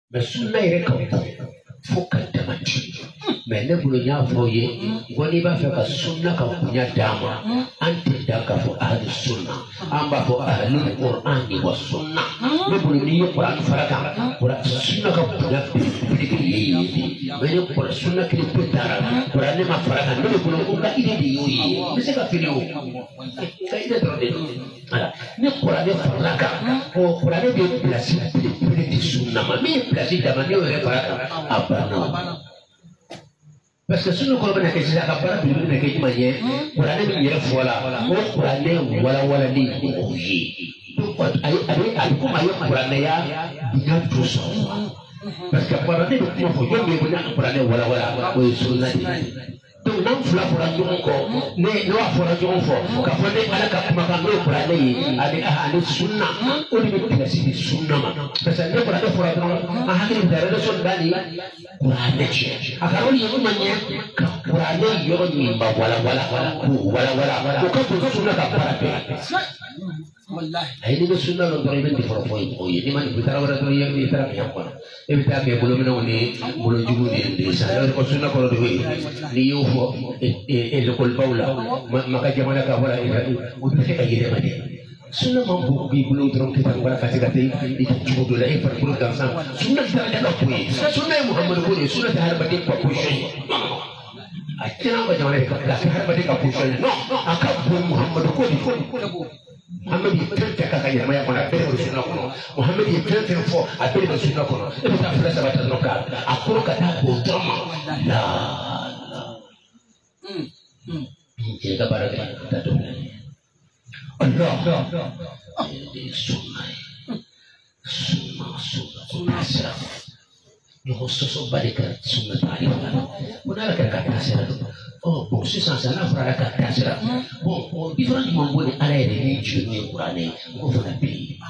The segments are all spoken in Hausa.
mais sunna yɛrɛ ka bon fo ka dama tɛmɛ mais ne bolo n y'a fɔ ye ko n'i b'a fɛ ka sunna ka bonya d'a ma an tɛ da k'a fɔ ahlu sunna an b'a fɔ ahlul qur'ani wa sunna ne bolo n'i ye kuran fara kan sunna ka bonya belebele ye mais ne kuran sunna kelen pe taara kuran ne ma fara kan ne bolo ko n ka idée de y'o ye n bɛ se ka fili o ka idée dɔrɔn de don voilà ne kuran ne farala kan kuran ne bɛ place belebele di sunna ma min ye place dama ne yɛrɛ fara kan a banna. Parce que sunna kɔrɔ bɛna kɛ sisan a ka baara belebele bɛna kɛ jumɛn ye kuranɛ min yɛrɛ fɔ la o kuranɛ walawalali o ye a bɛ komi a ye kuranɛya bonya to sɔrɔ parce que kuranɛ bɛ kuma fɔ jɔn bɛ yen ko n'a ka kuranɛ walawala o ye sunna de ye donc n'an fila fɔra ɲɔgɔn kɔ ne b'a fɔra ɲɔgɔn fɔ k'a fɔ ne ala ka kumakan n'o ye kuranɛ ye ani sunna o de bɛ pilasi di sunna ma parce que ne kuranɛ fɔra dɔrɔn an hakili bɛ taa relation da ni kuranɛ cɛ a ka yɔrɔ ye ma ɲɛ ka kuranɛ yɔrɔ min ba walawala k'o walawala o ka bon sunna ka baara bɛɛ a ye n'i bɛ sunna dɔn dɔrɔn i bɛ nin fɔlɔ fɔ o ye n'i ma nin taara wɛrɛ dɔrɔn i taara minɛn kɔnɔ e bɛ taa kɛ bolominɛw ni bolojugu ni san yɔrɔ ko sunna kɔrɔ de ye n'i y'o fɔ ekɔlibaw la maka jamana ka wala o bɛ se ka yɛlɛma de sunna man bon b'i bolo dɔrɔn k'i ta wala ka se ka taa i ka cogo dɔ la e farikolo gansan sunna tɛ ka ko ye sunna ye muhamadu ko de ye sunna tɛ hadamaden ka position ye a tiɲɛna ka jamana ka kɛ hadamaden ka position ye non a ka bon muhamadu ko de Muhammad ye fɛn fɛn k'a ka ɲɛnamaya kɔnɔ a bɛɛ de bɛ sunna kɔnɔ Muhammad ye fɛn fɛn fɔ a bɛɛ de bɛ sunna kɔnɔ e bɛ taa fila saba ta dɔrɔn ka a kɔrɔ ka taa o dɔrɔn ma la cɛ ka baara kɛ ka taa dɔn Allah de ye sunna ye sunna sira ɲɔgɔn sɔsɔba de ka sunna taali fana o n'ala kɛra ka taa sira dɔn bon sisan sa n'a fɔra ka taa sira bon différent jumɛn b'o ni ala yɛrɛ ni jigin ye kuranɛ ye o fana bɛ yen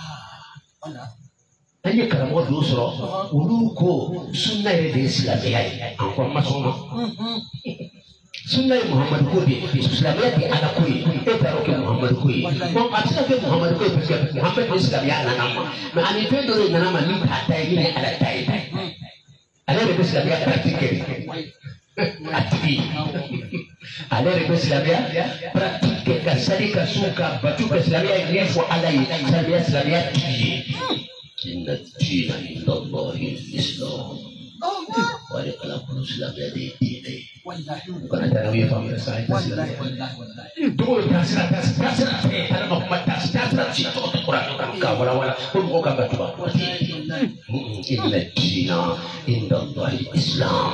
an ye karamɔgɔ dɔw sɔrɔ olu ko sunna yɛrɛ de ye silamɛya ye an ko an ma sɔn ma sunna ye muhamadu ko de ye silamɛya de ye ala ko ye e taara o kɛ muhamadu ko ye bon a bɛ se ka kɛ muhamadu ko ye parce que muhamadu ye silamɛya nana ma mais ani fɛn dɔ de nana ma min t'a ta ye min ye ala ta ye ale yɛrɛ bɛ silamɛya pratique kɛ a tigi ale yɛrɛ bɛ silamɛya pratique kɛ ka sali ka sun ka bato ka silamɛya ye min fɔ ala ye silamɛya tigi ye inna diina inda Allahi al-Islam wa de ala kɔnɔ silamɛya de ye diinɛ ye u kana taa n'aw ye faamuya sa a ye taa silamɛya dogo taasira fɛ ala ma kuma taasira ci tɔgɔ tɛ kuranɛ kan k'a walawala ko mɔgɔw kan ka tuba inna diina inda Allahi al-Islam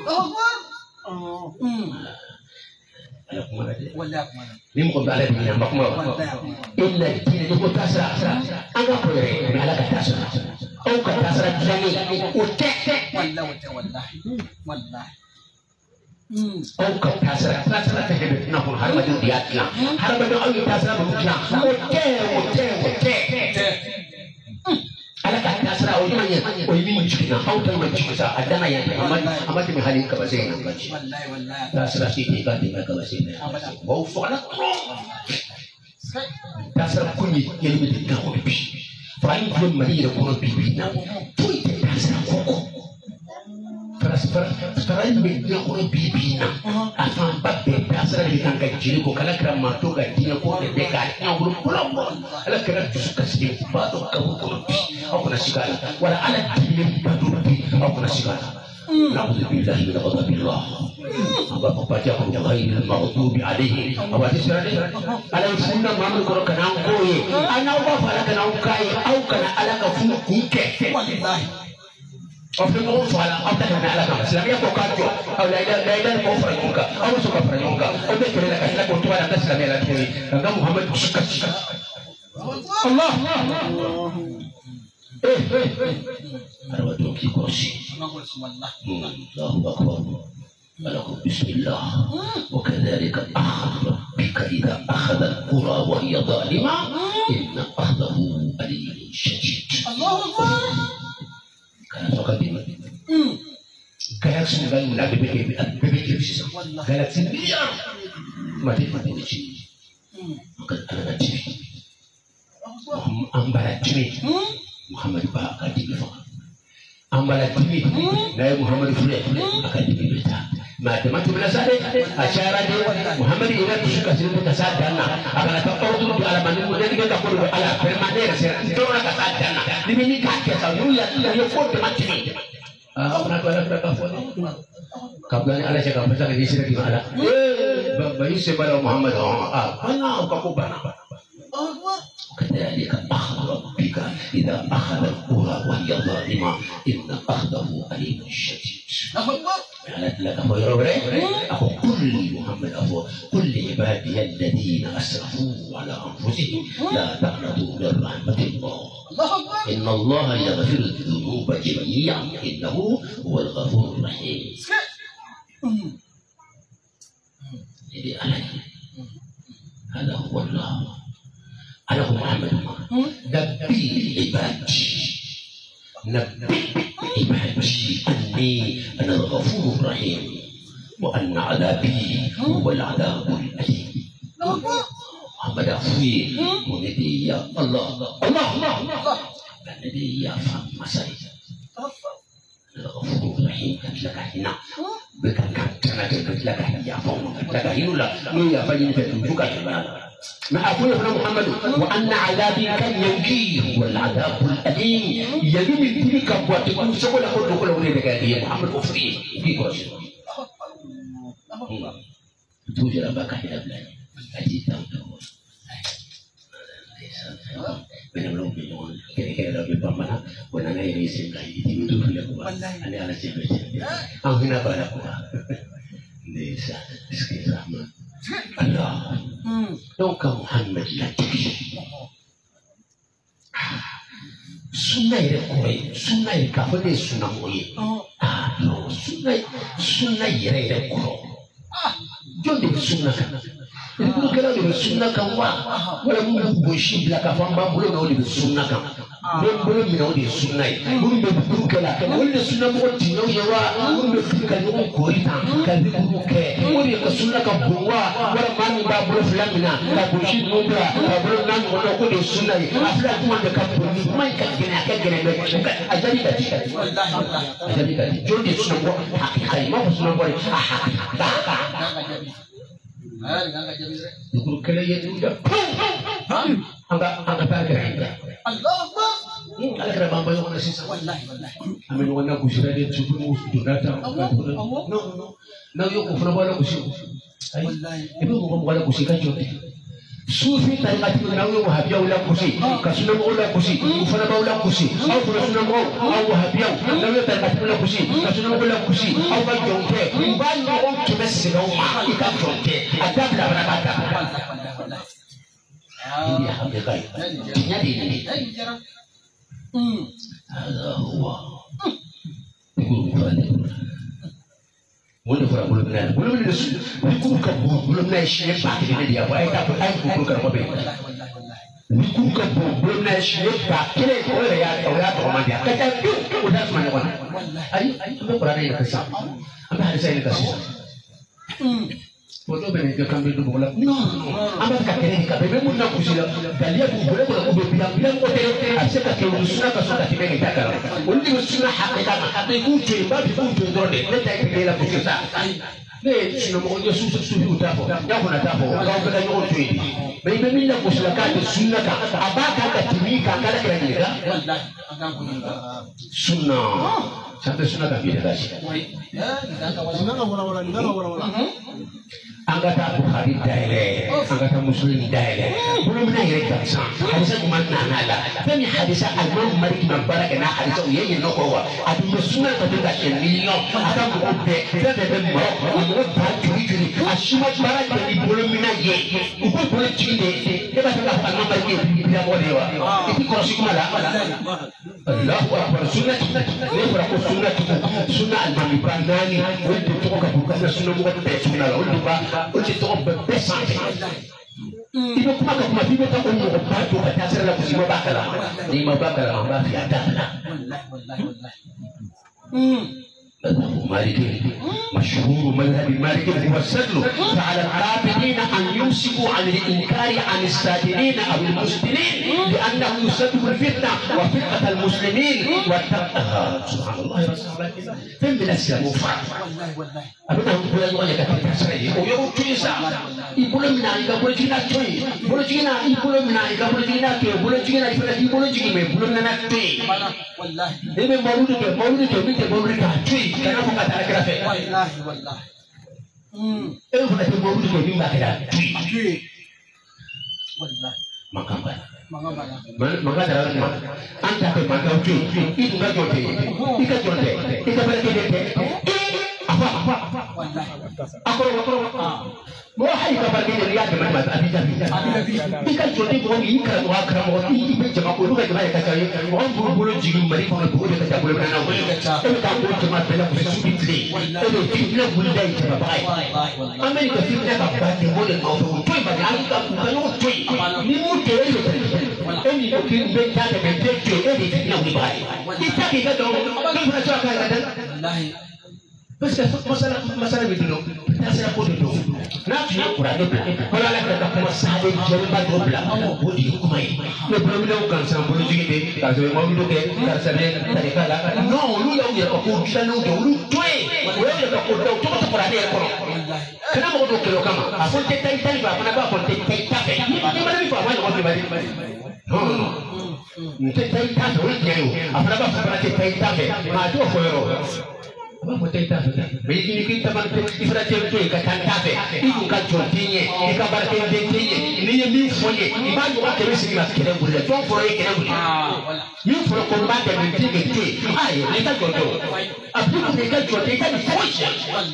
ni mɔgɔ bɛ ala de ɲini an ba kuma wa inna diina ni ko taasira an ka ko yɛrɛ mɛ ala ka taasira aw ka taasira dilannen o tɛ aw ka taasira tɛ hɛrɛ tɛna kɔnɔ hadamadenw de y'a dilan hadamadenw aw ye taasira ninnu dilan o tɛ ala ka taasira o ɲuman ye o ye min jiginna aw ta ma jigin sa a danna yan a ma tɛmɛ hali kabase in na ci taasira si tɛ i ka dɛmɛ kabase in na baw fagala taasira ko ye yɛlɛ bɛ dilan o bi fa in tun bɛ mali yɛrɛ kɔnɔ bi na foyi tɛ taasira kɔkɔ fara in bɛ dilan kɔnɔ bi na a fanba bɛɛ taasira de kan ka jeli ko kala kɛra maa to ka diinɛ ko de bɛ k'a ɲɛ wolo bolo ala kɛra dusu kasi ba dɔ ka kɔnɔ bi aw kana siga a la wala ala diinɛ ba dɔ bi aw kana siga a la na'udhu billahi min ghadabillah an b'a fɔ fatiha kɔnɔ ghayril maghdubi alayhim a waati sera dɛ ala ye sunna mamadu kɔrɔ ka n'an k'o ye an n'aw b'a fɔ ala kana aw k'a ye aw kana ala ka funu kun kɛ aw fɛ ɲɔgɔn faga la aw ta ka na ala kama silamɛya ko k'a jɔ aw layidaani k'aw fara ɲɔgɔn kan aw bɛ sɔn ka fara ɲɔgɔn kan aw bɛ kɛlɛ la ka tila k'o tɔgɔ la an ka silamɛya la tuguni ka n ka muhamadu dusu kasi Allah adamadenw k'i kɔlɔsi Allahu akbar alakum bismillah wa kadhalika akhadhu rabbika idha akhadha al-qura wa hiya zalima inna akhdahu aliyyun shadid Allahu akbar kana soka dima galaxy ngal la bebe sisan galaxy milliard mati ci maka ana TV an bara TV Muhammad ba ka TV fa ambala dimi na Muhammad fure aka dimi ta ma da matu na sare a shara ne Muhammad ina su ka sirri ka sa danna aka ta ordu da alamanin mu da diga ka kodo ala permanere sai to ka sa danna dimi ni ka ke sa ya ko da matini na ko ala ka fo kablan ala saya ka pasa ni sirri ala bayi sebala Muhammad bana ka ko bana كذلك أخذ ربك إذا أخذ القرى وهي ظالمة إن أخذه أليم شديد. لك أبو يروي أبو كل محمد أبو كل عبادي الذين أسرفوا على أنفسهم لا تقنطوا من رحمة الله إن الله يغفر الذنوب جميعا إنه هو الغفور الرحيم. هذا هو الله. أنا هو محمد نبي العباد نبي عبادي أني أنا الغفور الرحيم وأن عذابي هو العذاب الأليم. محمد أخوي ونبي يا الله الله الله النبي يا فهم مسائل الغفور الرحيم لك هنا بك كانت لك يا فهم لك هنا لا يا فهم تنفك ما أقول ابن محمد وأن عذابي كان ينجيه والعذاب الأليم يجب تلك وتكون سقول أقول لكل وليدك يا محمد أفري في كرسي توجد أباك إلى بلاد أجيب تاو من الملوك بيجون كذا لو بيبامنا ونانا يريسين لا يجي يدور لكوا أنا على سبيل أو هنا بالكوا ليس سكين رحمة الله donc Muhammad lati sunna ire koy sunna ire ka fode sunna moye no sunna ire ko jonde sunna kan ko kala de sunna kan wala mu bo shi la ka famba bulo no de sunna kan don bulo mi no de sunna mun be bu kala wala sunna mo ti no yawa mun be ka no ko ita ka bi ku ke wala ka sunna kan buwa wala man ba bulo flamina ka bo shi no bra ka bulo nan mo ko de sunna afla kuma de ka ni mai ka gina be ajali ka ti ajali ka ti jonde sunna mo hakika ma sunna mo Guru kala yetu dah, angkat tak kira. Allah, Allah kira bamba yang mana sisa. Amin wana kusira dia cukup musuh data. No, now yo kufra bala kusir. Ibu bukan bala kusir kan jodoh. Sufi tarikat itu nawi wahabiyah ulah kusi, kasunam ulah kusi, kufana ulah kusi, au kasunam au wahabiyah, nawi tarikat ulah kusi, kasunam ulah kusi, au bajongke, banyak orang cuma sedang ikan jongke, ada berapa. Ini hakikat. Jadi ini. Ada huwa. Wanda fura bulum na da su ni ku ka bulum na shi ba ke ne dia ba ai ka ai ku ka ba be ni ku ka bulum na shi ba ke ne ko ya to ma dia ka ta ku da su ma ne ai ba fura ne ka sa amba hadisa ne ka sa foto bene ke kambe du bola no amba ka kene ka be mun na kusila dalia bu bola ko be bilang ko te aseka ke usuna ka sota ke ne ta ka undi usuna hakika ka be ku te ba bi ku te ndode ne ta ke la kusisa ne sino mo yo su utapo ya kuna tapo ka ko da yo te be be min na kusila ka te sunna ka abaka ka timika kala kala ni ka sunna sampai sunna ka bi da shi anggota Bukhari daile, anggota Muslim daile. Belum nak ire kapsa. Hadisnya cuma nana. Tapi hadisnya Imam Malik bin Barak kena hadisnya uye no kawa. Adu sunna pada kasih milion. Ada buku bebe mau. Mau curi. Asuma Barak jadi belum mina ye. Ubu boleh curi. Dia bahasa apa nama ye? Dia boleh wa. Itu kursi kumala. Allahu Akbar. Sunna. Ini berapa sunna al-Imam Ibrani. Untuk tukar bukan sunna bukan sunna lah. Untuk Uji tu orang berbesar. Ibu kuma ibu tak umur batu baca serla kusima bakala. Lima bakala mamba fiada. مالك مشهور مذهب مالك هو السدل فعلى العابدين أن يمسكوا عن الإنكار عن السادنين أو المسلمين لأنه يسبب الفتنة وفتنة المسلمين والتقى سبحان الله رسول الله فين بالأسيا مفعل أبدا يقول الله يكتب تسرعي ويقول تيسا يقول منا يقول جينا توي يقول جينا يقول منا يقول جينا توي يقول جينا يقول جينا يقول منا توي والله إيه مولود توي كنا مكاترة كرافة والله والله إيه هو ده مولود توي مكاترة توي والله مكامبا مكاترة أنت كم مكاترة توي إيه مكاترة توي إيه كاترة توي إيه كاترة توي mo hay ka barke ne ya da mai abi ikan jodi ko ni kra mo akra mo ti be jama ko lu ka jama ka tayi mo on buru jigi mari ko ko de ka bulu na ko ka ta ko jama bela ko su bitli e ti na bulu dai ta ba ai america ti na ka ba de mo de ko to to ba an ka ka no to ni mo te e ni ko ti be ta de be te e ni na wi ba ti ta ki ga do ko na ta ka ga wallahi بس مثلا بدلو تاسع كودو نافي قرانه ولا لا كذا كما ساده جربا دوبلا بودي كوماي نبرم لو كان سام بولو جيبي كاسو ما بيدو كي كاسane تاريخا لا نو لو يو يا كو بيشانو دو لو توي ولا يا كو دو تو قرانه يا كو كنا ما دو كيلو كما افون تي تاي تاي با انا با افون تي تاي تاي ني ما لي فاما نو بي نو تي تاي تاي ولا كيلو افنا با افون تي تاي تاي ما دو فورو Apa cerita sudah? Begini kita mantu ifracer tu ikat tantape, itu kan continya, ikat barang continya, ini yang minfoye, ibarat orang terus ini masih kena bulat, tuan proyek kena bulat, minfo korban dan minti minti, ay, kita contoh, apa kita contoh kita minfoye,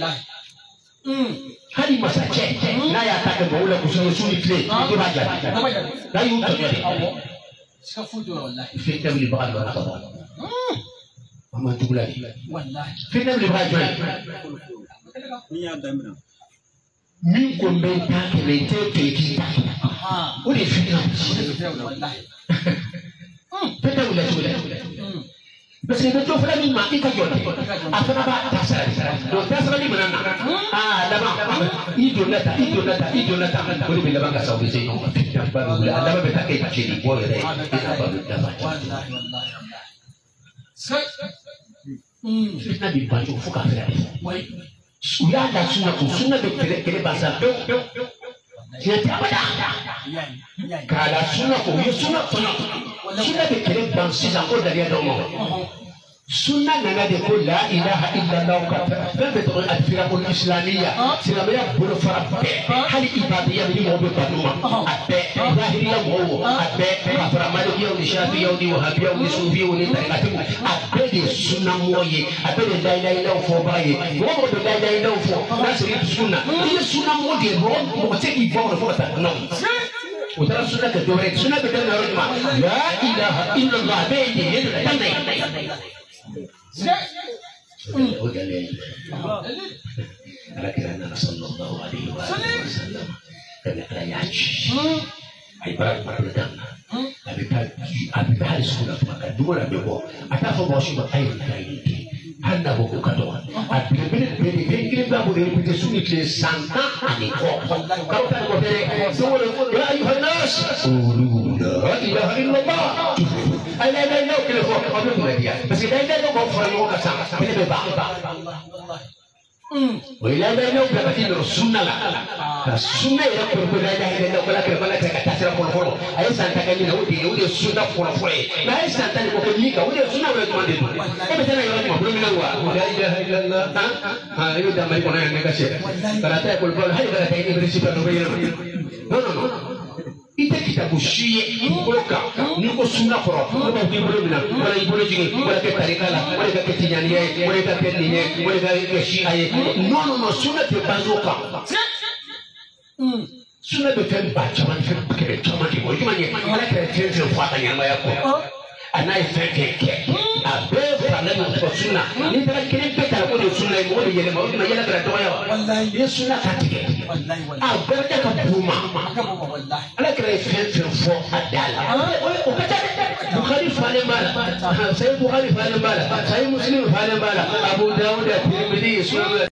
hari masa cek, naya tak kebaula kusung suni play, itu baca, dah yuk terjadi, sekarang tu Allah, kita beli bahan bahan apa? Mama tu lagi. Wallahi. Fitna boleh baca. Ni ada mana? Ni kombenta kelente kita. Boleh fitna. Wallahi. Fitna boleh boleh. Basi ndio fulani maki kajote. Afana ba tasara. Ndio tasara ni mana? Lama. Idolata. Boleh bila bangga saudi sini. Fitna baru boleh. Lama betake chini boleh deh. Fitna baru dapat. Wallahi. Fitna di baju fuka fitna. Sudah ada sunnah bekele bahasa. Siapa dah? Kalau sunnah bekele bahasa sampai dari ada orang. Sunnah nana de ko la ilaha illallah ka betul al-firaq al-islamiyya silamaya bulu farab hal ibadiyya ni mo be paduma abe zahiriya mo abe kafara maliki ni shafi ni wahabiya ni sufi ni tarikatu abe de sunnah moye abe de la ilaha illallah fo baye mo de la ilaha illallah fo nasri sunnah ni sunnah mo de mo te ki fo ta no وترى السنة كدورين سنة بدنا رجمة لا إله إلا الله بيتي يدري لكن صلى الله عليه وسلم كان يحتاج عبارة مردنا أبي بحال سكولة مكان دولا بيبو أتافو بوشي مكاين كاينيكي هنا بوكو كدوان أبي بابو دي بيتسوني كي سانتا أنيكو كاوتا كوتري يا أيها الناس قولوا لا إله إلا الله أنا لا نوكل فوق قبل ما بس إذا لا نوكل فوق كسام بني بباع وإذا لا نوكل كتير السنة لا السنة يذكر كل هذا إذا نوكل كلا كتاسر فول أي سانتا كني نودي السنة فول ما أي سانتا نقول ليك ودي السنة ولا تمدي إيه بتنا يوم ما بقول من هو لا إله إلا الله ها يبدأ ما يكون عندك شيء كلا تقول فول هاي كلا تيجي بريسيبا نوبيل no ite kitabu shiye iboka niko sunna foro ko bi bolo mina wala ibolo jigi wala ke tarikala wala ke tinyaniye wala ke teniye wala ke shiaye no sunna te bazoka sunna be tem ba chama ke be chama di mo jumanye wala ke tense fata nyama yako anai feke abe fana no sunna ni tara kire peta ko de sunna mo de yele mo ma yela kra to ya wallahi ye sunna katike wallahi wallahi ka buma wallahi ala kra feke fo adala o kata bukhari fa falen bala sai Bukhari falen bala sai Muslim falen bala Abu Dawud Tirmidhi Sunan